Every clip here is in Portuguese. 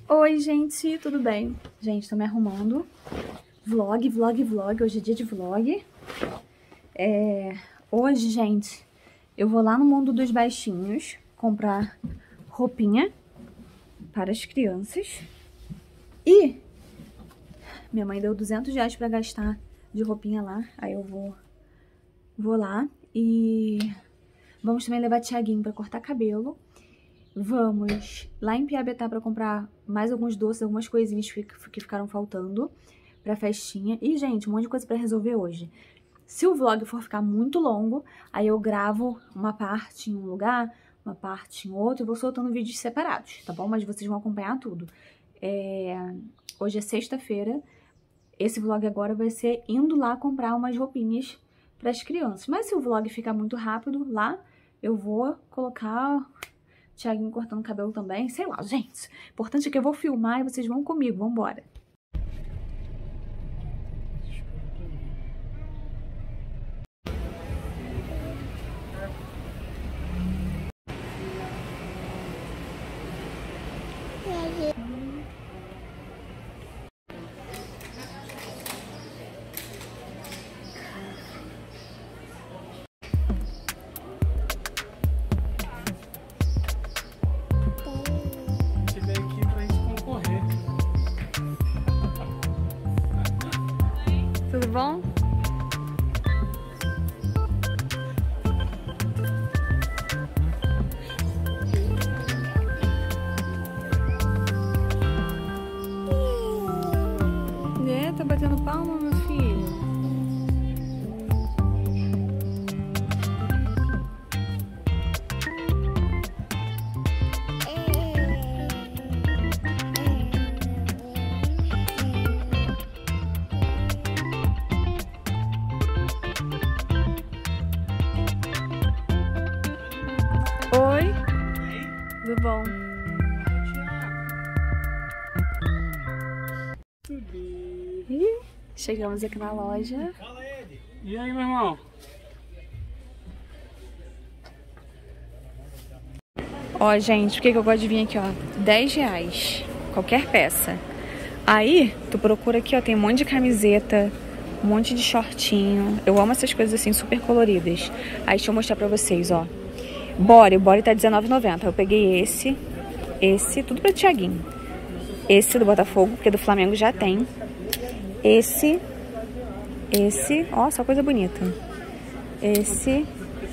Oi, gente, tudo bem? Gente, tô me arrumando. Vlog. Hoje é dia de vlog. Hoje, gente, eu vou lá no Mundo dos Baixinhos comprar roupinha para as crianças. E minha mãe deu R$200 pra gastar de roupinha lá. Aí eu vou lá e vamos também levar Thiaguinho pra cortar cabelo. Vamos lá em Piabetá pra comprar mais alguns doces, algumas coisinhas que ficaram faltando pra festinha. E, gente, um monte de coisa pra resolver hoje. Se o vlog for ficar muito longo, aí eu gravo uma parte em um lugar, uma parte em outro, e vou soltando vídeos separados, tá bom? Mas vocês vão acompanhar tudo. Hoje é sexta-feira. Esse vlog agora vai ser indo lá comprar umas roupinhas pras crianças. Mas se o vlog ficar muito rápido lá, eu vou colocar Thiaguinho cortando cabelo também, sei lá, gente. O importante é que eu vou filmar e vocês vão comigo, vambora. Tudo bom? Tá batendo palma, meu filho? Oi? Tudo bom? Ih, chegamos aqui na loja. E aí, meu irmão? Ó, gente, por que eu gosto de vir aqui, ó? R$10, qualquer peça. Aí, tu procura aqui, ó, tem um monte de camiseta, um monte de shortinho. Eu amo essas coisas assim, super coloridas. Aí, deixa eu mostrar pra vocês, ó. O body tá R$19,90. Eu peguei esse, tudo pra Thiaguinho. Esse do Botafogo, porque do Flamengo já tem. Esse, ó, só coisa bonita. Esse.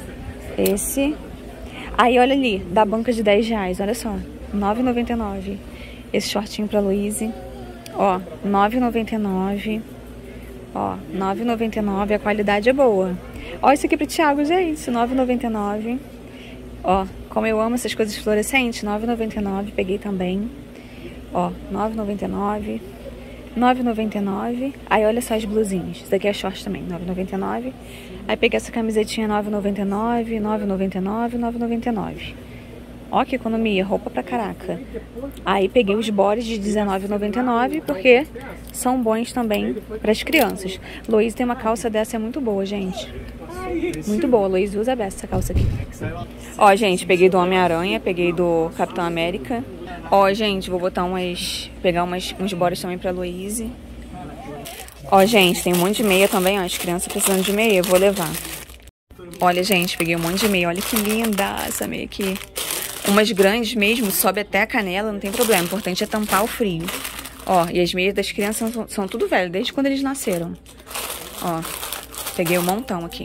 Aí, olha ali, da banca de R$10, olha só, R$9,99. Esse shortinho pra Luíse, ó, R$9,99. Ó, R$9,99, a qualidade é boa. Ó, esse aqui pro Thiago, gente, R$9,99. Ó, como eu amo essas coisas fluorescentes, R$9,99, peguei também. Ó, R$9,99. R$9,99. Aí olha só as blusinhas. Isso daqui é short também, R$9,99. Aí peguei essa camisetinha R$9,99, R$9,99, R$9,99. Ó que economia, roupa pra caraca. Aí peguei os bodies de R$19,99 porque são bons também pras crianças. Luiz tem uma calça dessa, é muito boa, gente. Muito boa, Luiz usa essa calça aqui. Ó, gente, peguei do Homem-Aranha, peguei do Capitão América. Ó, gente, vou botar pegar uns bodies também pra Luíse. Ó, gente, tem um monte de meia também, ó. As crianças precisando de meia, eu vou levar. Olha, gente, peguei um monte de meia. Olha que linda essa meia aqui. Umas grandes mesmo, sobe até a canela, não tem problema. O importante é tampar o frio. Ó, e as meias das crianças são tudo velho, desde quando eles nasceram. Ó, peguei um montão aqui.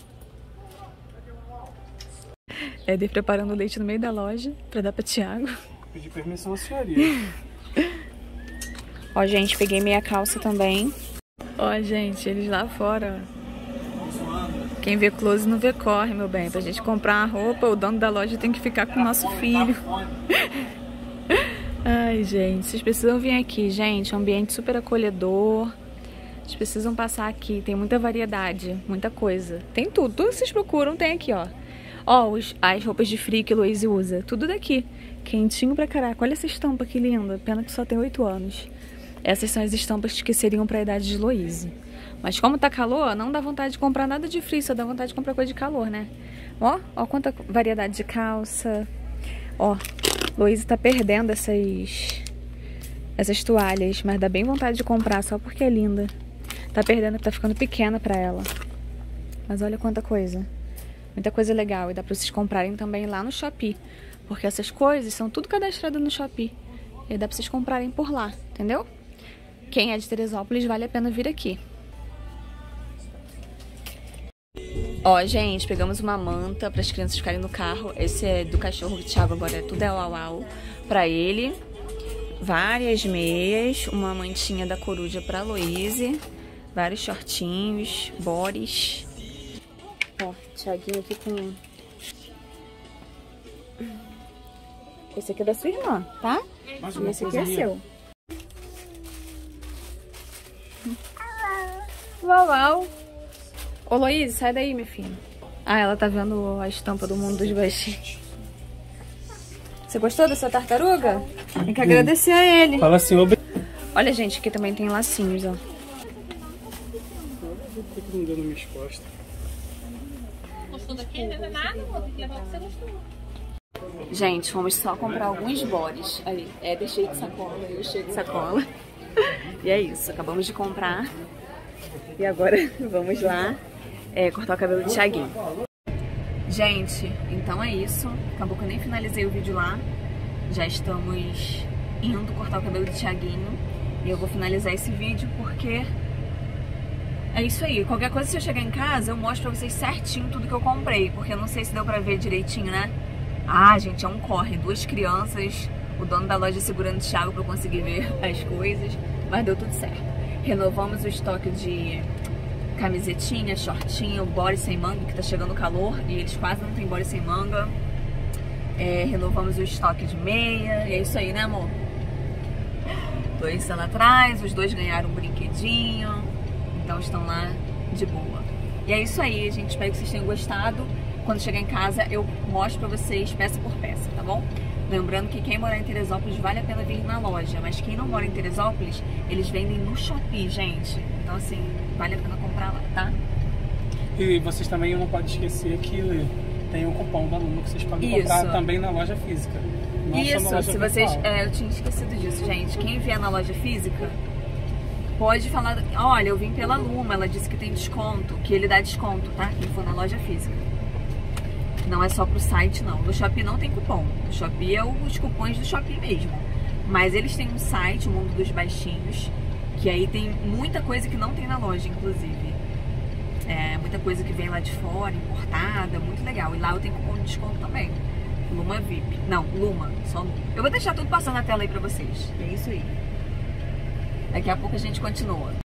Éder preparando o leite no meio da loja pra dar pra Thiago. Pedi permissão à senhoria. Ó, gente, peguei meia calça também. Ó, gente, eles lá fora, ó. Quem vê close não vê corre, meu bem. Pra gente comprar uma roupa, o dono da loja tem que ficar com o nosso filho. Ai, gente, vocês precisam vir aqui, gente. É um ambiente super acolhedor. Vocês precisam passar aqui. Tem muita variedade, muita coisa. Tem tudo. Tudo que vocês procuram tem aqui, ó. Ó, as roupas de frio que Luiz usa. Tudo daqui. Quentinho pra caraca. Olha essa estampa que linda. Pena que só tem 8 anos. Essas são as estampas que seriam pra idade de Luíse. Mas como tá calor, não dá vontade de comprar nada de frio, só dá vontade de comprar coisa de calor, né? Ó quanta variedade de calça. Ó, Luíse tá perdendo essas toalhas, mas dá bem vontade de comprar só porque é linda. Tá perdendo, tá ficando pequena pra ela. Mas olha quanta coisa. Muita coisa legal. E dá pra vocês comprarem também lá no Shopee. Porque essas coisas são tudo cadastrado no Shopee. E dá pra vocês comprarem por lá, entendeu? Quem é de Teresópolis, vale a pena vir aqui. Ó, gente, pegamos uma manta para as crianças ficarem no carro. Esse é do cachorro do Thiago, agora tudo é uau para ele. Várias meias, uma mantinha da coruja para Aloíse, vários shortinhos, bores. Ó, Thiaguinho aqui com... Esse aqui é da sua irmã, tá? E esse aqui é seu. Uau, uau. Ô, Loíse, sai daí, minha filha. Ah, ela tá vendo a estampa do mundo dos baixinhos. Você gostou da sua tartaruga? Tem que agradecer a ele. Fala assim, olha, gente, aqui também tem lacinhos, ó. Por que não deu nas minhas costas? Gostou daqui? Não é nada, amor. Tem que levar o que você gostou. Gente, vamos só comprar alguns bores. Aí, Éder cheio de sacola, eu cheio de sacola. E é isso, acabamos de comprar. E agora vamos lá cortar o cabelo do Thiaguinho. Gente, então é isso. Acabou que eu nem finalizei o vídeo lá. Já estamos indo cortar o cabelo do Thiaguinho. E eu vou finalizar esse vídeo porque é isso aí. Qualquer coisa, se eu chegar em casa, eu mostro pra vocês certinho tudo que eu comprei. Porque eu não sei se deu pra ver direitinho, né? Ah, gente, é um corre. 2 crianças, o dono da loja segurando o Thiago pra eu conseguir ver as coisas. Mas deu tudo certo. Renovamos o estoque de camisetinha, shortinho, body sem manga, que tá chegando o calor e eles quase não tem body sem manga. Renovamos o estoque de meia, e é isso aí, né, amor? 2 anos atrás, os 2 ganharam um brinquedinho, então estão lá de boa. E é isso aí, gente, espero que vocês tenham gostado. Quando chegar em casa, eu mostro pra vocês peça por peça, tá bom? Lembrando que quem morar em Teresópolis vale a pena vir na loja, mas quem não mora em Teresópolis, eles vendem no Shopee, gente. Então, assim, vale a pena comprar lá, tá? E vocês também não podem esquecer que tem um cupom da Luma que vocês podem comprar também na loja física. Isso, se vocês... eu tinha esquecido disso, gente. Quem vier na loja física, pode falar... Olha, eu vim pela Luma, ela disse que tem desconto, que ele dá desconto, tá? Quem for na loja física. Não é só pro site, não. No Shopee não tem cupom. No Shopee é os cupons do Shopee mesmo. Mas eles têm um site, o Mundo dos Baixinhos, que aí tem muita coisa que não tem na loja, inclusive. Muita coisa que vem lá de fora, importada, muito legal. E lá eu tenho cupom de desconto também. Luma VIP. Não, Luma, só Luma. Eu vou deixar tudo passando na tela aí pra vocês. É isso aí. Daqui a pouco a gente continua.